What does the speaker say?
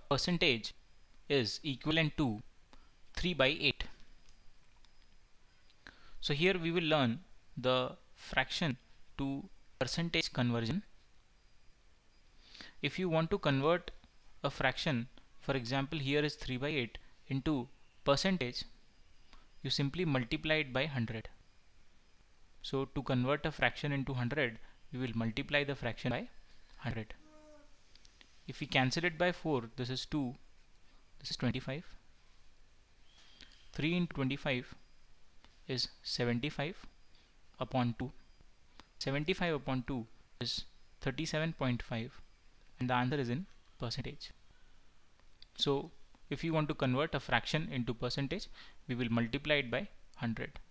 percentage is equivalent to 3 by 8. So here we will learn the fraction to percentage conversion. If you want to convert a fraction, for example here is 3 by 8, into percentage, you simply multiply it by 100. So to convert a fraction into 100, we will multiply the fraction by 100. If we cancel it by 4, this is 2, this is 25. 3 into 25 is 75 upon 2. 75 upon 2 is 37.5, and the answer is in percentage. So if you want to convert a fraction into percentage, we will multiply it by 100.